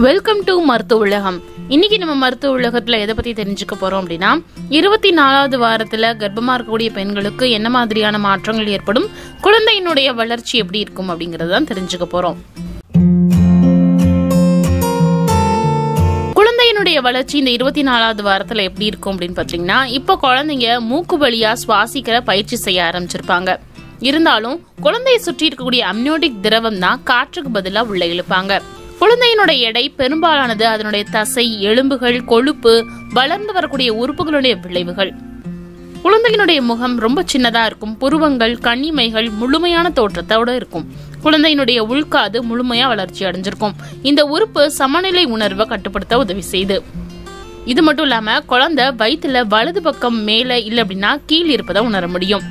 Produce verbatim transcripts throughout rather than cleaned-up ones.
Welcome to மருத்துவ உலகம். இன்னைக்கு நம்ம மருத்துவ உலகத்துல எதை பத்தி தெரிஞ்சுக்க போறோம் அப்படின்னா, இருபத்தி நாலாவது வாரத்துல கர்ப்பமா இருக்கக்கூடிய பெண்களுக்கு என்ன மாதிரியான மாற்றங்கள் ஏற்படும், குழந்தையினுடைய வளர்ச்சி எப்படி இருக்கும் அப்படிங்கறதான் தெரிஞ்சுக்க போறோம். குழந்தையினுடைய வளர்ச்சி இந்த இருபத்தி நாலாவது வாரத்துல எப்படி இருக்கும் அப்படின்னு பாத்தீங்கன்னா, இப்ப குழந்தைங்க மூக்கு வழியா சுவாசிக்கிற பயிற்சி செய்ய ஆரம்பிச்சிருப்பாங்க. இருந்தாலும் குழந்தையை சுற்றி இருக்கக்கூடிய அம்னியோட்டிக் திரவம் தான் காற்றுக்கு பதிலா உள்ள இழுப்பாங்க. குழந்தையினுடைய எடை பெரும்பாலானது அதனுடைய தசை, எலும்புகள், கொழுப்பு, வளர்ந்து வரக்கூடிய உறுப்புகளுடைய விளைவுகள். குழந்தையினுடைய முகம் ரொம்ப சின்னதா இருக்கும். புருவங்கள், கண்ணிமைகள் முழுமையான தோற்றத்தோட இருக்கும். குழந்தையினுடைய உள்காது முழுமையா வளர்ச்சி அடைஞ்சிருக்கும். இந்த உறுப்பு சமநிலை உணர்வை கட்டுப்படுத்த உதவி செய்யுது. இது மட்டும் இல்லாம குழந்தை வயிற்றுல வலது பக்கம் மேல இல்ல அப்படின்னா கீழ் இருப்பதை உணர முடியும்.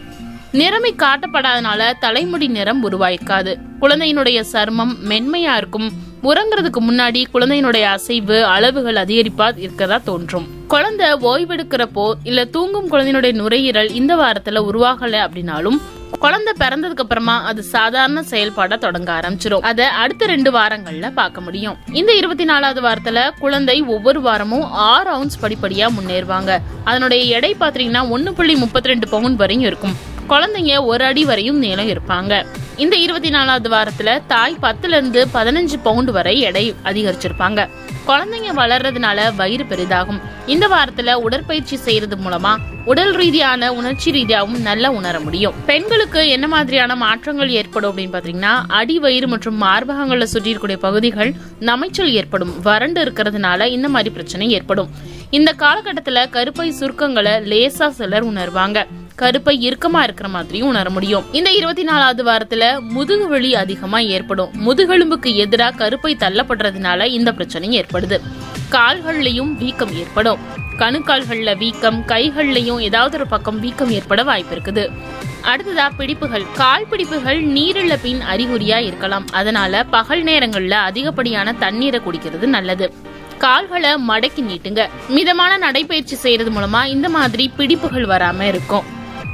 நிறமை காட்டப்படாதனால தலைமுடி நிறம் உருவாயிருக்காது. குழந்தையினுடைய சருமம் மென்மையா இருக்கும். உறங்குறதுக்கு முன்னாடி குழந்தையினுடைய அசைவு அளவுகள் அதிகரிப்பா இருக்கதா தோன்றும். குழந்தை ஓய்வெடுக்கிறப்போ இல்ல தூங்கும் குழந்தையினுடைய நுரையீரல் இந்த வாரத்துல உருவாகல அப்படின்னாலும் குழந்தை பிறந்ததுக்கு அப்புறமா அது சாதாரண செயல்பாட தொடங்க ஆரம்பிச்சிடும். அத அடுத்த ரெண்டு வாரங்கள்ல பார்க்க முடியும். இந்த இருபத்தி நாலாவது வாரத்துல குழந்தை ஒவ்வொரு வாரமும் ஆறு அவுன்ஸ் படிப்படியா முன்னேறுவாங்க. அதனுடைய எடை பாத்தீங்கன்னா ஒன்னு புள்ளி முப்பத்தி ரெண்டு பவுண்ட் வரையும் இருக்கும். குழந்தைங்க ஒரு அடி வரையும் நீளம் இருப்பாங்க. இந்த இருபத்தி நாலாவது வாரத்துல தாய் பத்துல இருந்து பதினஞ்சு பவுண்ட் வரை எடை அதிகரிச்சிருப்பாங்க. குழந்தைங்க வளர்றதுனால வயிறு பெரிதாகும். இந்த வாரத்துல உடற்பயிற்சி செய்யறது மூலமா உடல் ரீதியான உணர்ச்சி ரீதியாகவும் நல்லா உணர முடியும். பெண்களுக்கு என்ன மாதிரியான மாற்றங்கள் ஏற்படும் அப்படின்னு பாத்தீங்கன்னா, அடி வயிறு மற்றும் மார்பகங்கள்ல சுற்றி இருக்கக்கூடிய பகுதிகள் நமைச்சல் ஏற்படும். வறண்டு இருக்கிறதுனால இந்த மாதிரி பிரச்சனை ஏற்படும். இந்த காலகட்டத்துல கருப்பை சுருக்கங்களை லேசா சிலர் உணர்வாங்க. கருப்பை இறுக்கமா இருக்கிற மாதிரியும் உணர முடியும். இந்த இருபத்தி நாலாவது வாரத்துல முதுகு வலி அதிகமா ஏற்படும். முதுகெலும்புக்கு எதிராக கருப்பை தள்ளப்படுறதுனால இந்த பிரச்சனை ஏற்படுது. கால்கள்லயும் வீக்கம் ஏற்படும். கணுக்கால்கள்ல வீக்கம், கைகள்லயும் ஏதாவது ஒரு பக்கம் வீக்கம் ஏற்பட வாய்ப்பு இருக்குது. அடுத்ததா பிடிப்புகள். கால் பிடிப்புகள் நீரிழப்பின் அறிகுறியா இருக்கலாம். அதனால பகல் நேரங்கள்ல அதிகப்படியான தண்ணீரை குடிக்கிறது நல்லது. கால்களை மடக்கி நீட்டுங்க. மிதமான நடைபயிற்சி செய்யறது மூலமா இந்த மாதிரி பிடிப்புகள் வராம இருக்கும்.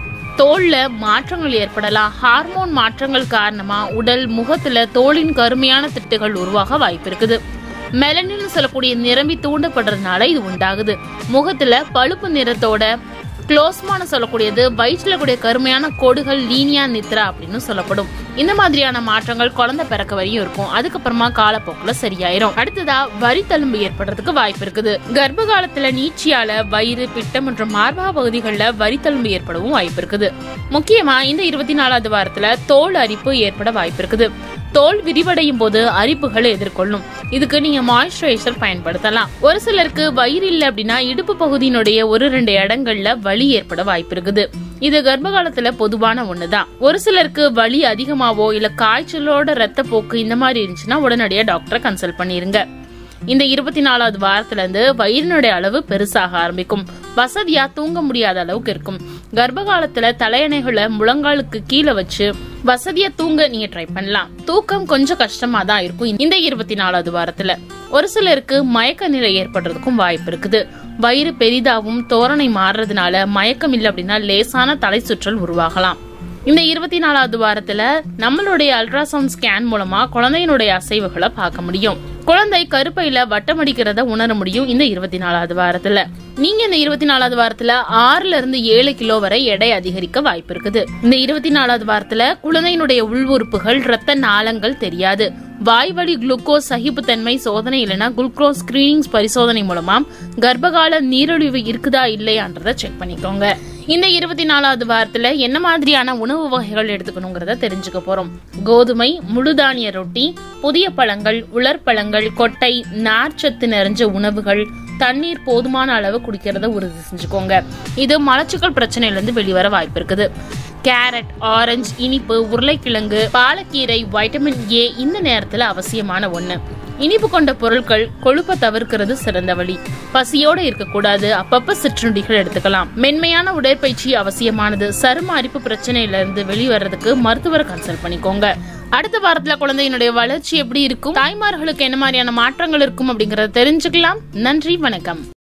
தோல்ல மாற்றங்கள் ஏற்படலாம். ஹார்மோன் மாற்றங்கள் காரணமா உடல், முகத்துல தோலின் கருமையான திட்டுகள் உருவாக வாய்ப்பு இருக்குது. மெலனின் சொல்லக்கூடிய நிரம்பி தூண்டப்படுறதுனால இது உண்டாகுது. முகத்துல பழுப்பு நிறத்தோட குளோஸ்மான சொல்லக்கூடியது, வயிற்றுல கூடிய கருமையான கோடுகள் லீனியா நித்ரா அப்படின்னு சொல்லப்படும். இந்த மாதிரியான மாற்றங்கள் குழந்தை பிறக்க வரையும் இருக்கும். அதுக்கப்புறமா காலப்போக்குல சரியாயிரும். அடுத்ததா வரி தழும்பு ஏற்படுறதுக்கு வாய்ப்பு இருக்குது. கர்ப்ப காலத்துல நீட்சியால வயிறு, பிட்டம் மற்றும் மார்பக பகுதிகளில் வரி தழும்பு ஏற்படவும் வாய்ப்பு இருக்குது. முக்கியமா இந்த இருபத்தி நாலாவது வாரத்துல தோல் அரிப்பு ஏற்பட வாய்ப்பு இருக்குது. தோல் விரிவடையும் போது அரிப்புகளை எதிர்கொள்ளும். இதுக்கு நீங்க மாய்ஸ்சரைசர் பயன்படுத்தலாம். ஒரு சிலருக்கு வயிறு இல்ல அப்படின்னா இடுப்பு பகுதியினுடைய ஒரு ரெண்டு இடங்கள்ல வலி ஏற்பட வாய்ப்பு இருக்குது. இது கர்ப்ப காலத்துல பொதுவான ஒண்ணுதான். ஒரு சிலருக்கு வலி அதிகமாவோ இல்ல காய்ச்சலோட ரத்த போக்கு இந்த மாதிரி இருந்துச்சுன்னா உடனடியா டாக்டரை கன்சல்ட் பண்ணிருங்க. இந்த இருபத்தி நாலாவது வாரத்துல இருந்து வயிறினுடைய அளவு பெருசாக ஆரம்பிக்கும். வசதியா தூங்க முடியாத அளவுக்கு இருக்கும். கர்ப்ப காலத்துல தலையணைகளை முழங்காலுக்கு கீழே வச்சு வசதியா தூங்க நீங்க ட்ரை பண்ணலாம். தூக்கம் கொஞ்சம் கஷ்டமா தான் இருக்கும் இந்த இருபத்தி நாலாவது வாரத்துல. ஒரு சிலருக்கு மயக்க நிலை ஏற்படுறதுக்கும் வாய்ப்பு இருக்குது. வயிறு பெரிதாகவும் தோரணை மாறுறதுனால மயக்கம் இல்லை அப்படின்னா லேசான தலை சுற்றல் உருவாகலாம். இந்த இருபத்தி நாலாவது வாரத்துல நம்மளுடைய அல்ட்ராசவுண்ட் ஸ்கேன் மூலமா குழந்தையினுடைய அசைவுகளை பார்க்க முடியும். குழந்தை கருப்பையில வட்டமடிக்கிறத உணர முடியும். இந்த இருபத்தி நாலாவது வாரத்துல நீங்க இந்த இருபத்தி நாலாவது வாரத்துல ஆறுல இருந்து ஏழு கிலோ வரை எடை அதிகரிக்க வாய்ப்பு இருக்குது. இந்த இருபத்தி நாலாவது வாரத்துல குழந்தையினுடைய உள் உறுப்புகள், ரத்த நாளங்கள் தெரியாது. வாய்வழி குளுக்கோஸ் சகிப்புத்தன்மை சோதனை இல்லைன்னா குளுக்கோஸ் ஸ்கிரீனிங் பரிசோதனை மூலமா கர்ப்பகால நீரிழிவு இருக்குதா இல்லையான்றத செக் பண்ணிக்கோங்க. இந்த இருபத்தி நாலாவது வாரத்துல என்ன மாதிரியான உணவு வகைகள் எடுத்துக்கணுங்கிறத தெரிஞ்சுக்க போறோம். கோதுமை, முழுதானிய ரொட்டி, புதிய பழங்கள், உலர்பழங்கள், கொட்டை, நார்ச்சத்து நிறைஞ்ச உணவுகள், தண்ணீர் போதுமான அளவு குடிக்கிறத உறுதி செஞ்சுக்கோங்க. இது மலச்சிக்கல் பிரச்சனையில இருந்து வெளிவர வாய்ப்பு இருக்குது. கேரட், ஆரஞ்சு, இனிப்பு, உருளைக்கிழங்கு, பாலக்கீரை, வைட்டமின் ஏ இந்த நேரத்துல அவசியமான ஒண்ணு. இனிப்பு கொண்ட பொருட்கள், கொழுப்பை தவிர்க்கிறது சிறந்த வழி. பசியோட இருக்கக்கூடாது. அப்பப்ப சிற்றுண்டிகள் எடுத்துக்கலாம். மென்மையான உடற்பயிற்சி அவசியமானது. சரும அரிப்பு பிரச்சனையில இருந்து வெளிவரதுக்கு மருத்துவரை கன்சல்ட் பண்ணிக்கோங்க. அடுத்த வாரத்துல குழந்தையினுடைய வளர்ச்சி எப்படி இருக்கும், தாய்மார்களுக்கு என்ன மாதிரியான மாற்றங்கள் இருக்கும் அப்படிங்கறத தெரிஞ்சுக்கலாம். நன்றி, வணக்கம்.